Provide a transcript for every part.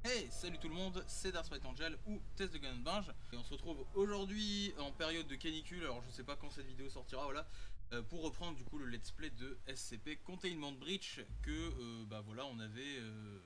Hey, salut tout le monde, c'est Darth Fight Angel ou Test de Gun Binge. Et on se retrouve aujourd'hui en période de canicule, alors je sais pas quand cette vidéo sortira, voilà, pour reprendre du coup le let's play de SCP Containment Breach que, bah voilà, on avait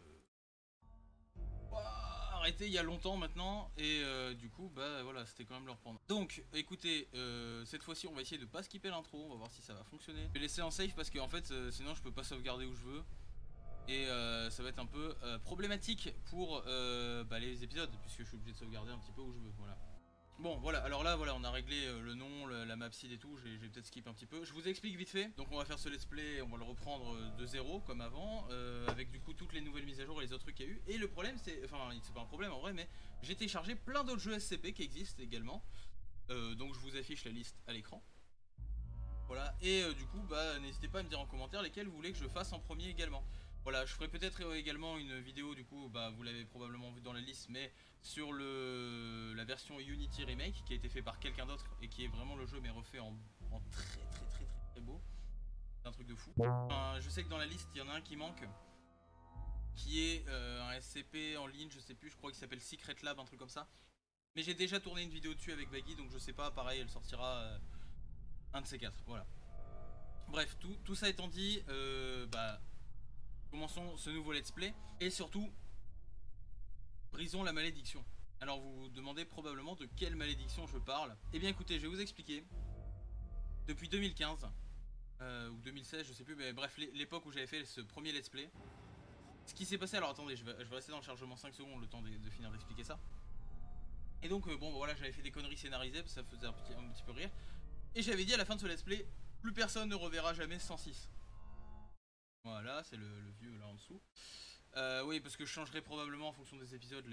arrêté il y a longtemps maintenant. Et du coup, bah voilà, c'était quand même le reprendre. Donc, écoutez, cette fois-ci on va essayer de pas skipper l'intro, on va voir si ça va fonctionner. Je vais laisser en safe parce qu'en fait, sinon je peux pas sauvegarder où je veux. Et ça va être un peu problématique pour bah, les épisodes, puisque je suis obligé de sauvegarder un petit peu où je veux, voilà. Bon voilà, alors là voilà, on a réglé le nom, la map seed et tout, j'ai peut-être skip un petit peu. Je vous explique vite fait, donc on va faire ce let's play, on va le reprendre de zéro comme avant, avec du coup toutes les nouvelles mises à jour et les autres trucs qu'il y a eu. Et le problème c'est, enfin c'est pas un problème en vrai, mais j'ai téléchargé plein d'autres jeux SCP qui existent également. Donc je vous affiche la liste à l'écran. Voilà, et du coup bah n'hésitez pas à me dire en commentaire lesquels vous voulez que je fasse en premier également. Voilà, je ferai peut-être également une vidéo, du coup, bah, vous l'avez probablement vu dans la liste, mais sur la version Unity Remake, qui a été fait par quelqu'un d'autre, et qui est vraiment le jeu, mais refait en très beau. C'est un truc de fou. Enfin, je sais que dans la liste, il y en a un qui manque, qui est un SCP en ligne, je sais plus, je crois qu'il s'appelle Secret Lab, un truc comme ça. Mais j'ai déjà tourné une vidéo dessus avec Baggy, donc je sais pas, pareil, elle sortira un de ces quatre, voilà. Bref, tout ça étant dit, bah... commençons ce nouveau let's play et surtout brisons la malédiction. Alors vous vous demandez probablement de quelle malédiction je parle. Eh bien écoutez, je vais vous expliquer. Depuis 2015 ou 2016, je sais plus, mais bref, l'époque où j'avais fait ce premier let's play, ce qui s'est passé, alors attendez, je vais rester dans le chargement 5 secondes le temps de finir d'expliquer ça. Et donc bon voilà, j'avais fait des conneries scénarisées, ça faisait un petit peu rire. Et j'avais dit à la fin de ce let's play, plus personne ne reverra jamais 106. Voilà, c'est le vieux là en dessous. Oui, parce que je changerai probablement en fonction des épisodes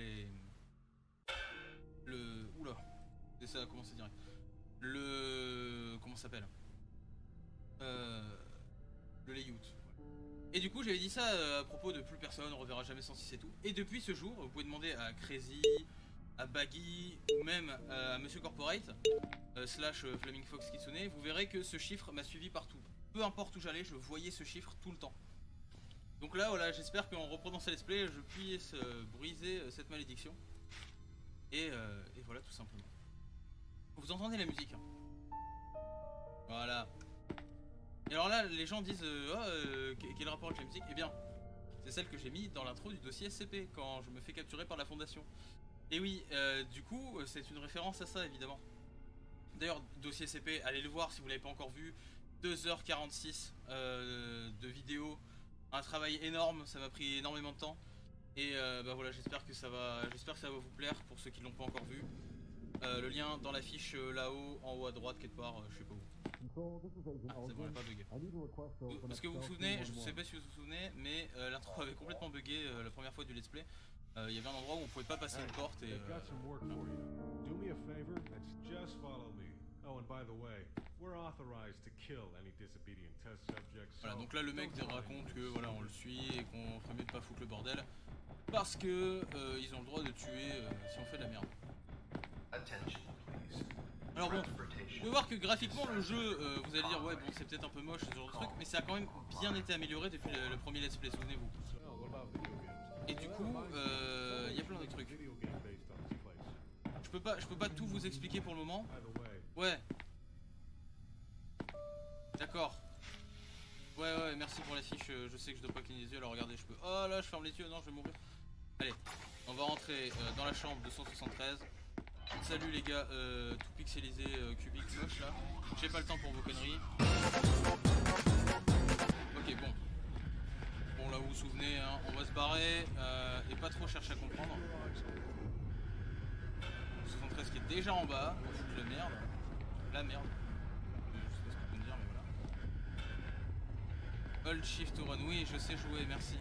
Oula, c'est ça, comment ça dirait comment ça s'appelle le layout. Et du coup, j'avais dit ça à propos de plus personne, on reverra jamais 106 et tout. Et depuis ce jour, vous pouvez demander à Crazy, à Baggy ou même à Monsieur Corporate slash Flaming Fox Kitsune, vous verrez que ce chiffre m'a suivi partout. Peu importe où j'allais, je voyais ce chiffre tout le temps. Donc là, voilà, j'espère qu'en reprenant ce let's play, je puisse briser cette malédiction. Et voilà, tout simplement. Vous entendez la musique hein. Voilà. Et alors là, les gens disent quel rapport avec la musique? Eh bien, c'est celle que j'ai mis dans l'intro du dossier SCP quand je me fais capturer par la fondation. Et oui, du coup, c'est une référence à ça évidemment. D'ailleurs, dossier SCP, allez le voir si vous l'avez pas encore vu. 2h46 de vidéo, un travail énorme, ça m'a pris énormément de temps. Et bah voilà, j'espère que ça va vous plaire pour ceux qui l'ont pas encore vu. Le lien dans la fiche là-haut, en haut à droite quelque part, je sais pas où. Ah, c'est bon, elle a pas bugué. Parce que vous vous souvenez, je sais pas si vous vous souvenez, mais l'intro avait complètement bugué la première fois du let's play. Il y avait un endroit où on pouvait pas passer une porte et... Voilà, donc là le mec raconte que voilà, on le suit et qu'on ferait mieux de pas foutre le bordel. Parce que ils ont le droit de tuer si on fait de la merde. Alors bon, vous pouvez voir que graphiquement le jeu, vous allez dire ouais bon c'est peut-être un peu moche ce genre de truc, mais ça a quand même bien été amélioré depuis le premier let's play, souvenez-vous. Et du coup, il y a plein de trucs. Je peux pas tout vous expliquer pour le moment. Ouais. D'accord. Ouais, merci pour la fiche, je sais que je dois pas cligner les yeux, alors regardez, je peux... Oh là, je ferme les yeux, non, je vais mourir. Allez, on va rentrer dans la chambre 273. Salut les gars, tout pixelisé, cubique, moche là. J'ai pas le temps pour vos conneries. Ok, bon. Bon, là vous vous souvenez, hein, on va se barrer et pas trop chercher à comprendre. 73 qui est déjà en bas, on fout de la merde. La merde. Je sais pas ce que je peux me dire, mais voilà. Hold Shift to Run, oui, je sais jouer, merci.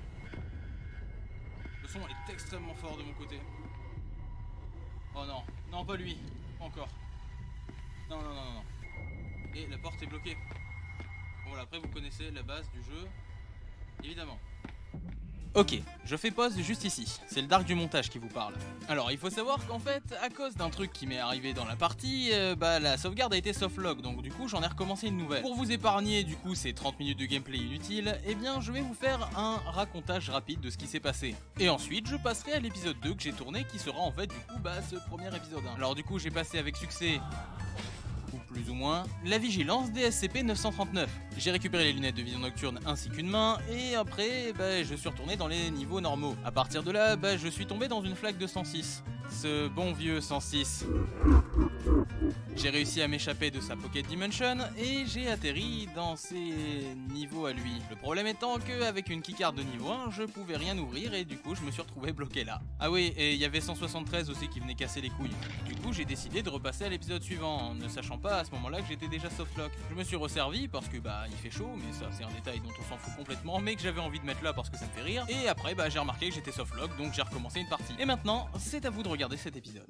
Le son est extrêmement fort de mon côté. Oh non, non pas lui, encore. Non. Et la porte est bloquée. Bon voilà, après vous connaissez la base du jeu, évidemment. Ok, je fais pause juste ici, c'est le dark du montage qui vous parle. Alors il faut savoir qu'en fait, à cause d'un truc qui m'est arrivé dans la partie, la sauvegarde a été softlock, donc du coup j'en ai recommencé une nouvelle. Pour vous épargner du coup ces 30 minutes de gameplay inutile, eh bien je vais vous faire un racontage rapide de ce qui s'est passé. Et ensuite je passerai à l'épisode 2 que j'ai tourné qui sera en fait du coup ce premier épisode 1. Alors du coup j'ai passé avec succès, ou plus ou moins, la vigilance des SCP-939. J'ai récupéré les lunettes de vision nocturne ainsi qu'une main, et après, je suis retourné dans les niveaux normaux. À partir de là, je suis tombé dans une flaque de 106. Ce bon vieux 106. J'ai réussi à m'échapper de sa Pocket Dimension, et j'ai atterri dans ses niveaux à lui. Le problème étant qu'avec une keycard de niveau 1, je pouvais rien ouvrir, et du coup je me suis retrouvé bloqué là. Ah oui, et il y avait 173 aussi qui venait casser les couilles. Du coup j'ai décidé de repasser à l'épisode suivant, en ne sachant pas à ce moment-là que j'étais déjà softlock. Je me suis resservi parce que il fait chaud, mais ça c'est un détail dont on s'en fout complètement, mais que j'avais envie de mettre là parce que ça me fait rire. Et après j'ai remarqué que j'étais softlock, donc j'ai recommencé une partie. Et maintenant, c'est à vous de regarder cet épisode.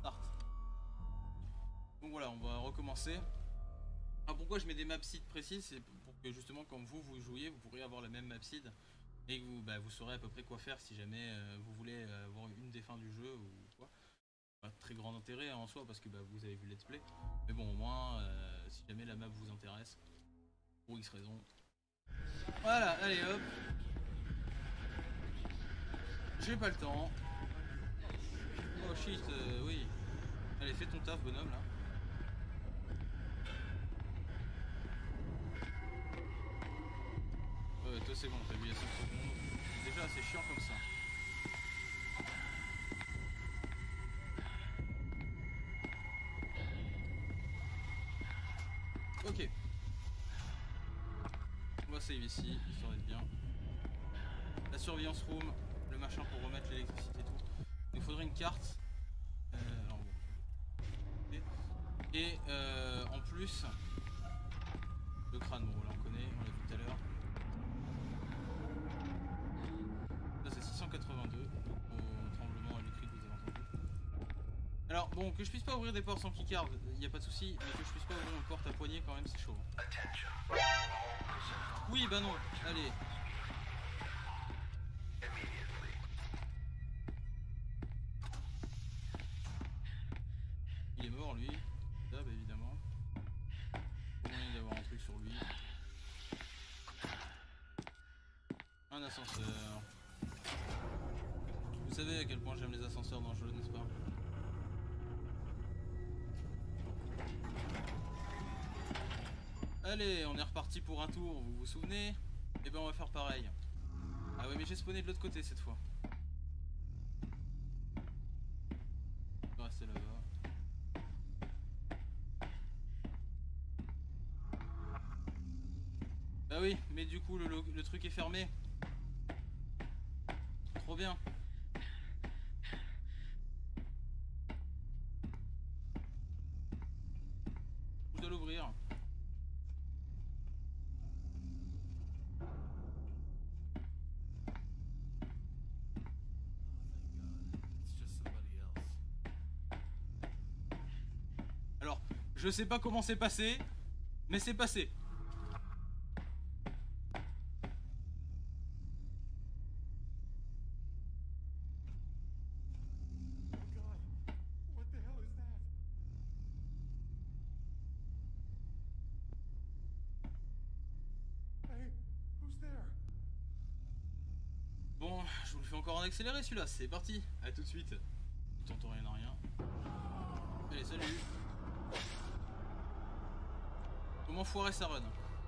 Donc voilà, on va recommencer. Alors pourquoi je mets des map seeds précises, c'est pour que justement quand vous jouiez, vous pourriez avoir la même map seed et que vous saurez à peu près quoi faire si jamais vous voulez avoir une des fins du jeu ou quoi. Pas très grand intérêt en soi parce que vous avez vu le let's play, mais bon au moins si jamais la map vous intéresse pour X raison. Voilà, allez hop. J'ai pas le temps. Oh shit, oui. Allez, fais ton taf bonhomme là. Ouais, toi c'est bon, t'as vu il y a 5 secondes. Déjà c'est chiant comme ça. Ok. On va save ici, histoire d'être bien. La surveillance room, le machin pour remettre l'électricité et tout. Il nous faudrait une carte. Alors bon. Et en plus, le crâne, bon là on connaît, on l'a vu tout à l'heure. Là c'est 682 au tremblement et le cri que vous avez entendu. Alors bon, que je puisse pas ouvrir des portes sans keycard, il n'y a pas de souci, mais que je puisse pas ouvrir une porte à poignée quand même c'est chaud. Oui bah non, allez. Il est mort lui, là évidemment. Il y a moyen d'avoir un truc sur lui. Un ascenseur. Vous savez à quel point j'aime les ascenseurs dans le jeu, n'est-ce pas? Allez, on est reparti pour un tour, vous vous souvenez? Et on va faire pareil. Ah ouais mais j'ai spawné de l'autre côté cette fois. Je vais rester là-bas. Bah oui, mais du coup le truc est fermé. Trop bien. Je dois l'ouvrir. Alors, je sais pas comment c'est passé, mais c'est passé. Bon, je vous le fais encore en accéléré celui-là, c'est parti. A tout de suite. T'entends rien à rien. Allez, salut. Comment foirer sa run?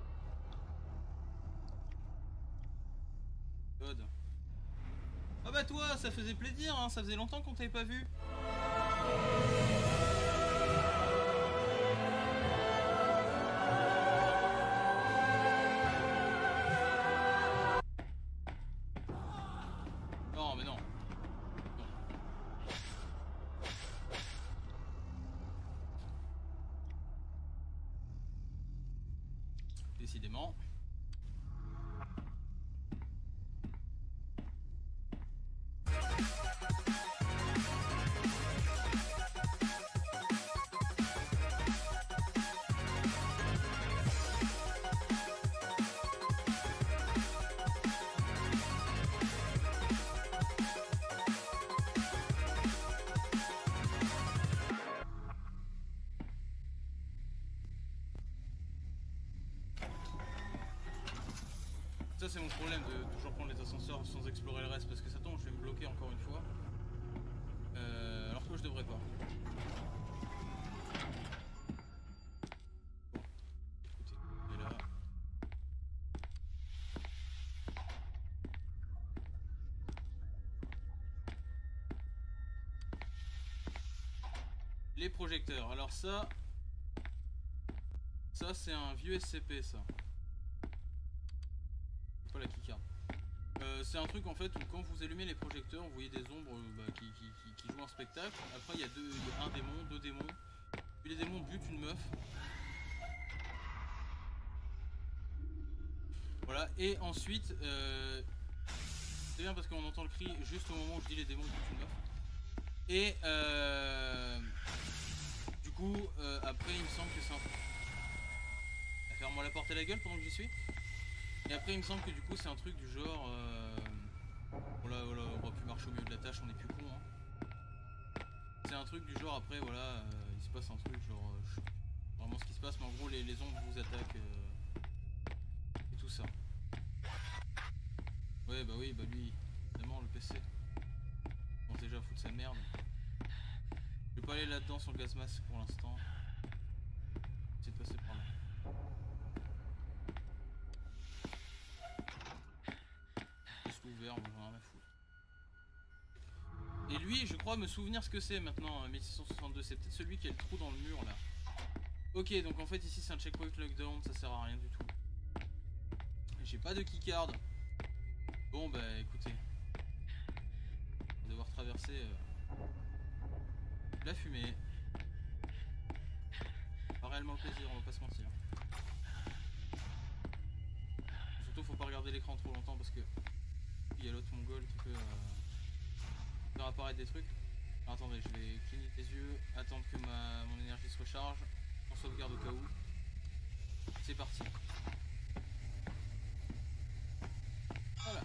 God. Ah bah toi, ça faisait plaisir, hein, ça faisait longtemps qu'on t'avait pas vu. Non mais non. Décidément. ça c'est mon problème de toujours prendre les ascenseurs sans explorer le reste parce que ça tombe, je vais me bloquer encore une fois. Alors que je devrais pas. Bon, écoutez, on est là. Les projecteurs, alors ça c'est un vieux SCP ça. C'est pas la keycard. C'est un truc en fait où quand vous allumez les projecteurs, vous voyez des ombres qui jouent un spectacle. Après il y a un démon, deux démons. Puis les démons butent une meuf. Voilà, et ensuite, c'est bien parce qu'on entend le cri juste au moment où je dis les démons butent une meuf. Et du coup, après il me semble que c'est un... Ferme-moi la porte à la gueule pendant que j'y suis. Et après il me semble que du coup c'est un truc du genre... Voilà, on va plus marcher au milieu de la tâche, on est plus con hein. C'est un truc du genre après voilà, il se passe un truc genre... je sais vraiment ce qui se passe mais en gros les ombres vous attaquent et tout ça. Ouais bah oui, bah lui, évidemment le PC. Bon déjà foutre sa merde. Je vais pas aller là-dedans sur le gaz masque pour l'instant. C'est de passer par là. Juste ouvert, on va rien à foutre. Et lui, je crois me souvenir ce que c'est maintenant, 1662, c'est peut-être celui qui a le trou dans le mur là. Ok, donc en fait ici c'est un checkpoint lockdown, ça sert à rien du tout. J'ai pas de keycard. Bon bah écoutez, on va devoir traverser la fumée. Pas réellement le plaisir, on va pas se mentir. Surtout faut pas regarder l'écran trop longtemps parce que il y a l'autre mongol qui peut faire apparaître des trucs. Alors, attendez, je vais cligner les yeux, attendre que mon énergie se recharge, on sauvegarde au cas où. C'est parti. Voilà.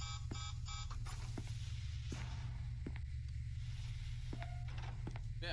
Super.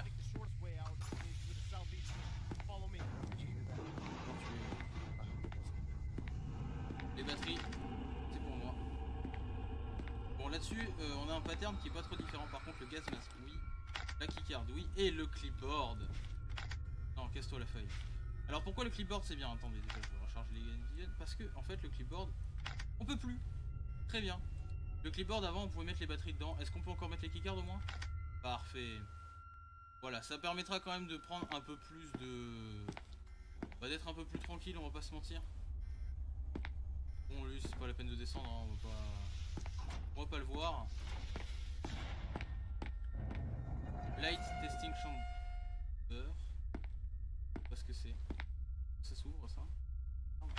Les batteries, c'est pour moi. Bon là-dessus, on a un pattern qui est pas trop différent. Par contre, le gaz masque, oui. La keycard, oui. Et le clipboard. Non, casse-toi la feuille. Alors pourquoi le clipboard c'est bien? Attendez, déjà je vais recharger les gains. Parce que en fait le clipboard, on peut plus. Très bien. Le clipboard avant on pouvait mettre les batteries dedans. Est-ce qu'on peut encore mettre les keycards au moins? Parfait. Voilà, ça permettra quand même de prendre un peu plus de... Bah, d'être un peu plus tranquille, on va pas se mentir. Bon lui c'est pas la peine de descendre, hein, on va pas le voir. Light testing chamber. Je sais pas ce que c'est. Ça s'ouvre ça? Non.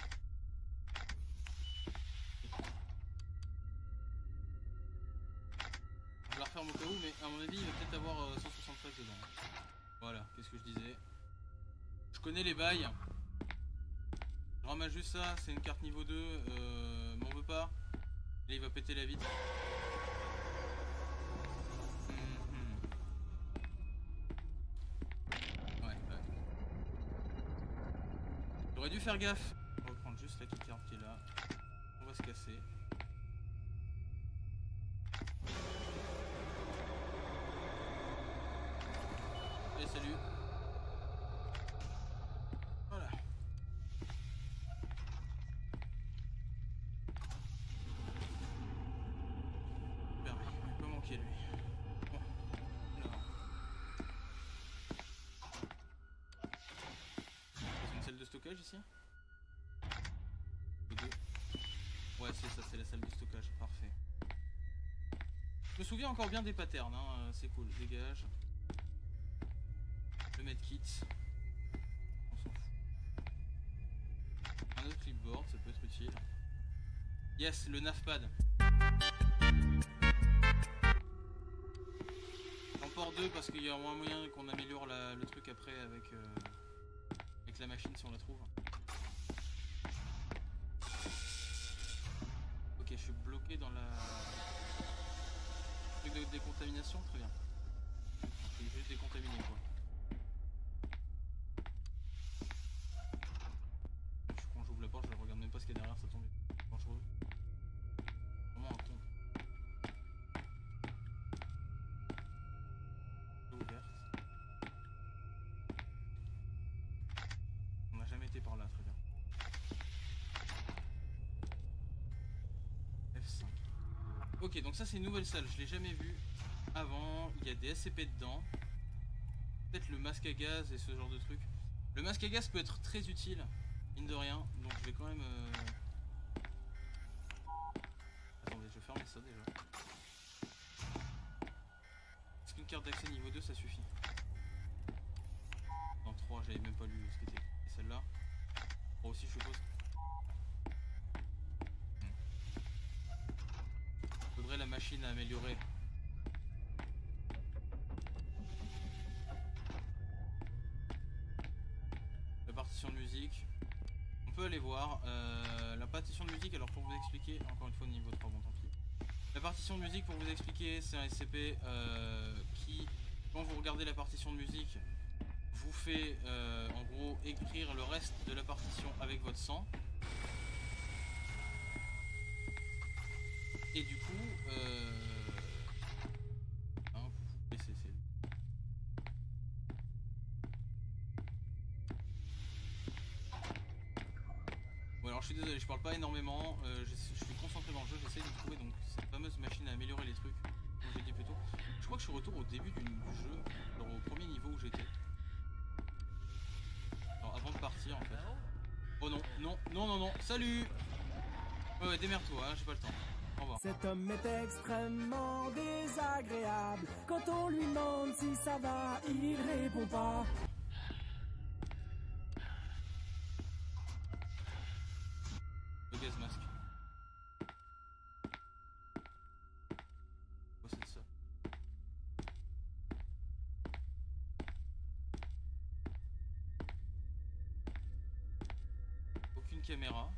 Je la referme au cas où, mais à mon avis il va peut-être avoir 173 dedans. Voilà, qu'est-ce que je disais? Je connais les bails. Je ramasse juste ça, c'est une carte niveau 2, m'en veux pas. Là il va péter la vitre. Ouais. J'aurais dû faire gaffe. On va prendre juste la keycard qui est là. On va se casser. Allez, salut. Voilà. Super, il peut manquer lui. Bon. Alors. C'est une salle de stockage ici? Ouais, c'est ça, c'est la salle de stockage. Parfait. Je me souviens encore bien des patterns, hein. C'est cool. Dégage. Le medkit. On s'en fout. Un autre clipboard, ça peut être utile. Yes, le navpad. J'en 2 parce qu'il y a moins moyen qu'on améliore le truc après avec la machine si on la trouve. Ok, je suis bloqué dans la... truc de décontamination, très bien. Je suis juste décontaminé quoi. Quand j'ouvre la porte, je regarde même pas ce qu'il y a derrière, ça tombe dangereux. Ok, donc ça c'est une nouvelle salle, je l'ai jamais vue avant. Il y a des SCP dedans. Peut-être le masque à gaz et ce genre de truc. Le masque à gaz peut être très utile, mine de rien. Donc je vais quand même... Attendez, je vais fermer ça déjà. Est-ce qu'une carte d'accès niveau 2 ça suffit? Dans 3 j'avais même pas lu ce qu'était celle-là. 3 aussi je suppose. Faudrait la machine à améliorer. La partition de musique. On peut aller voir. La partition de musique, alors pour vous expliquer, encore une fois niveau 3, bon tant pis. La partition de musique pour vous expliquer, c'est un SCP qui, quand vous regardez la partition de musique, vous fait en gros écrire le reste de la partition avec votre sang. Et du coup, hein, vous baissez, bon alors je suis désolé, je parle pas énormément, je suis concentré dans le jeu, j'essaie de trouver donc cette fameuse machine à améliorer les trucs, comme j'ai dit plus tôt. Je crois que je suis retour au début du jeu, genre au premier niveau où j'étais. Alors avant de partir en fait. Oh non, non, non, non, non, salut. Ouais, démerde-toi, hein, j'ai pas le temps. Au revoir. Cet homme est extrêmement désagréable. Quand on lui demande si ça va, il répond pas. Le gaz masque. Quoi c'est de ça? Aucune caméra.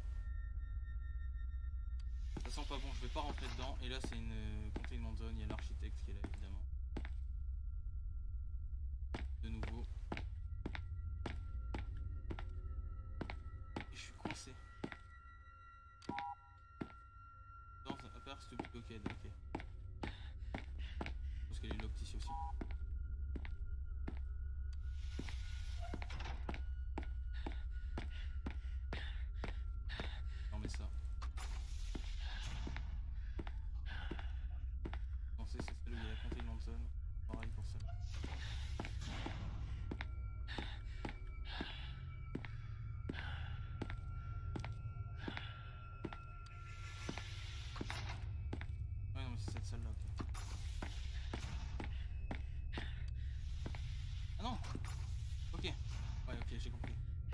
Ça sent pas bon, je vais pas rentrer dedans. Et là c'est une containment zone, il y a l'architecte qui est là évidemment. De nouveau. Et je suis coincé. Dans un appart stupide, ok. Parce qu'elle est locked ici aussi. On met ça. Non, c'est celle où il y a la containment zone. Pareil pour ça. Ouais, non, mais c'est cette salle là, ok. Ah non! Ok. Ouais, ok, j'ai compris.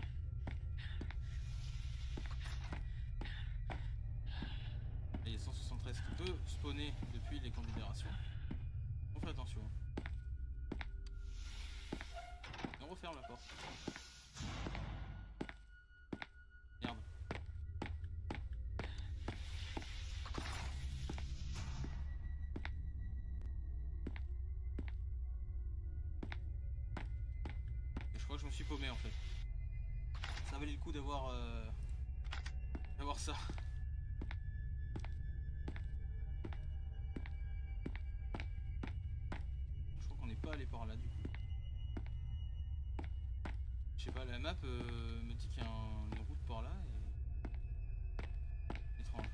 Il y a 173 qui peut spawner depuis les camps de libération. On fait attention. Et on referme la porte. Merde. Et je crois que je me suis paumé en fait. Ça valait le coup d'avoir ça. Je crois qu'on n'est pas allé par là du coup. Je sais pas, la map me dit qu'il y a une route par là et... étrange.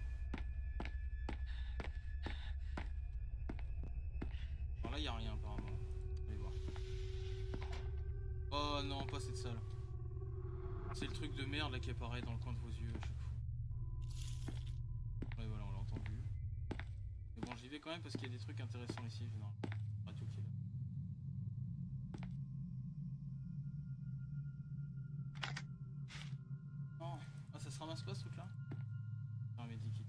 Alors là il n'y a rien apparemment. Allez voir. Oh non, pas cette salle. C'est le truc de merde là qui apparaît dans le coin de vos yeux à chaque fois. Ouais voilà, on l'a entendu. Mais bon, j'y vais quand même parce qu'il y a des trucs intéressants ici, généralement. Radio qui est là. Non. Ah, ça se ramasse pas ce truc là? Un medikit.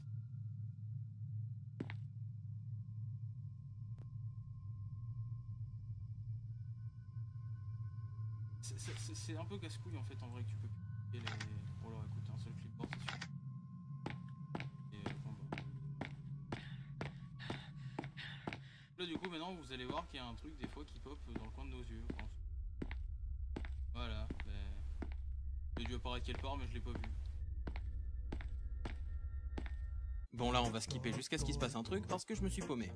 C'est un peu casse-couille en fait en vrai que tu peux cliquer les... Bon alors écoute, un seul clipboard c'est sûr. Et là du coup maintenant vous allez voir qu'il y a un truc des fois qui pop dans le coin de nos yeux, je pense. Voilà, ben... il a dû apparaître quelque part mais je l'ai pas vu. Bon là on va skipper jusqu'à ce qu'il se passe un truc parce que je me suis paumé.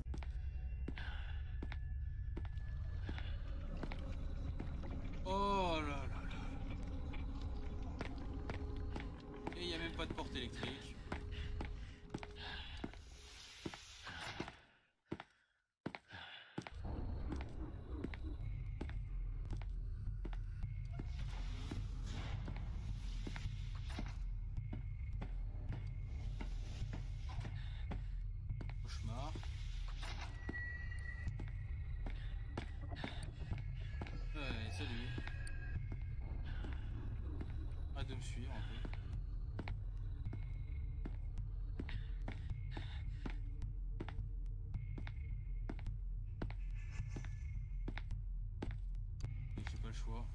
Oh là là là. Et il n'y a même pas de porte électrique. le choix.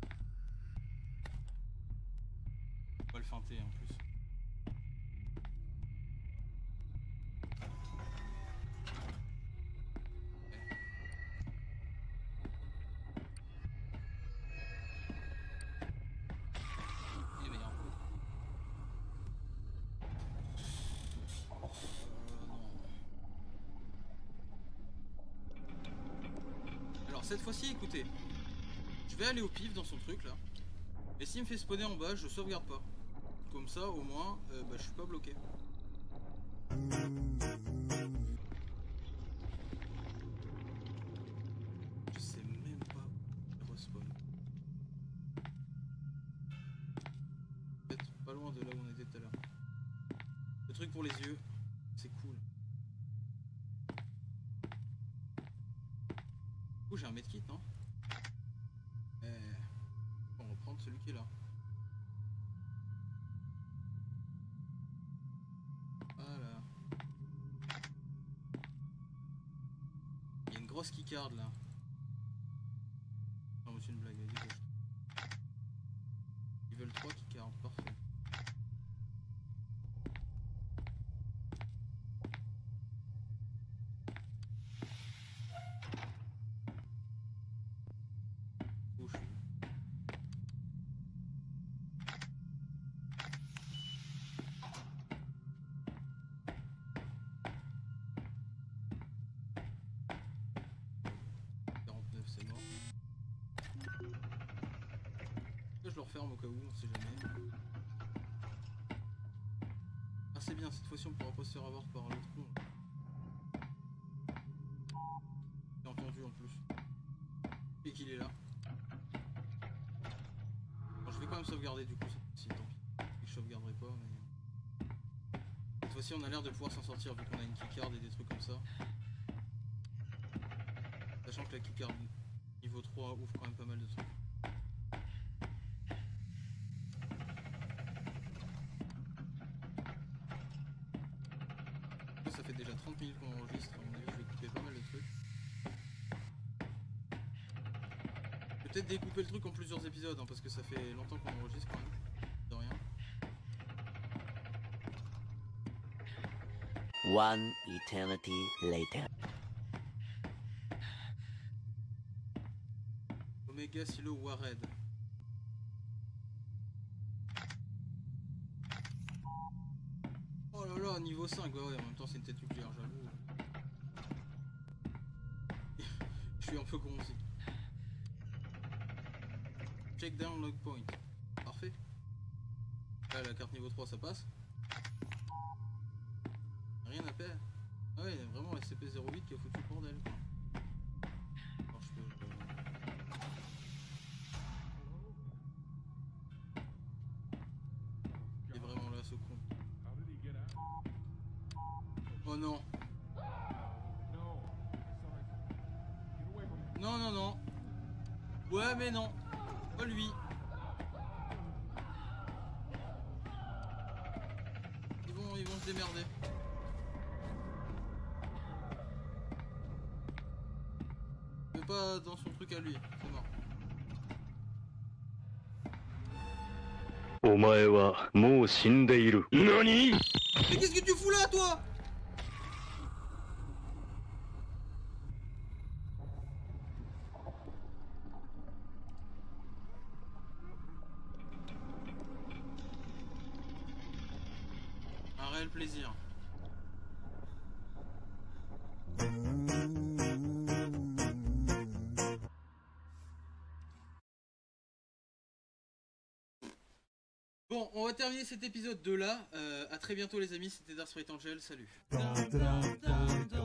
On va le feinter en plus. Cette fois-ci, écoutez, je vais aller au pif dans son truc là, et s'il me fait spawner en bas, je sauvegarde pas. Comme ça, au moins, je suis pas bloqué. Je sais même pas où respawn. Peut-être pas loin de là où on était tout à l'heure. Le truc pour les yeux, c'est cool. J'ai un medkit, non? On va reprendre celui qui est là. Voilà. Il y a une grosse keycard là. Non, c'est une blague, vas-y, gauche. Ils veulent 3 keycards, parfait. Je le referme au cas où, on sait jamais. Ah c'est bien, cette fois-ci on pourra pas se faire avoir par l'autre con. J'ai entendu en plus. Et qu'il est là. Bon, je vais quand même sauvegarder du coup cette fois-ci, tant pis. Je sauvegarderai pas mais... Cette fois-ci on a l'air de pouvoir s'en sortir vu qu'on a une keycard et des trucs comme ça. Sachant que la keycard niveau 3 ouvre quand même pas mal de trucs. Ça fait déjà 30 minutes qu'on enregistre, à mon avis je vais couper pas mal de trucs. Je vais peut-être découper le truc en plusieurs épisodes hein, parce que ça fait longtemps qu'on enregistre quand même, de rien. One eternity later. Omega Silo Warred. Oh là là, niveau 5, ouais, ouais, en même temps c'est une tête nucléaire, j'avoue. Je suis un peu con aussi. Check down log point. Parfait. Là, la carte niveau 3, ça passe. Rien à faire. Ah ouais, vraiment SCP-08 qui a foutu le bordel. Alors, je peux... Il est vraiment là, ce con. Oh non. Non, non, non. Ouais, mais non. Pas lui. Ils vont se démerder. Mais pas dans son truc à lui. C'est mort. お前はもう死んでいる。何？ Mais qu'est-ce que tu fous là, toi? Un réel plaisir. Bon, on va terminer cet épisode 2 là. À très bientôt les amis, c'était Dark Sprite Angel, salut.